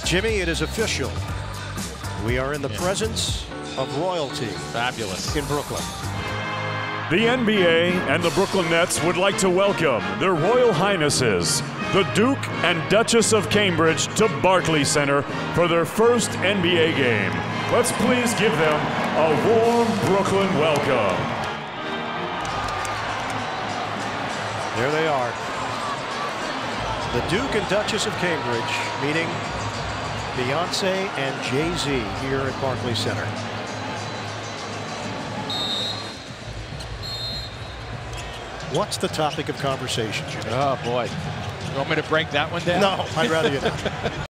Jimmy, it is official. We are in the presence of royalty. Fabulous. In Brooklyn. The NBA and the Brooklyn Nets would like to welcome their Royal Highnesses, the Duke and Duchess of Cambridge, to Barclays Center for their first NBA game. Let's please give them a warm Brooklyn welcome. There they are. The Duke and Duchess of Cambridge meeting Beyonce and Jay-Z here at Barclays Center. What's the topic of conversation, Jimmy? Oh, boy. You want me to break that one down? No, I'd rather you not.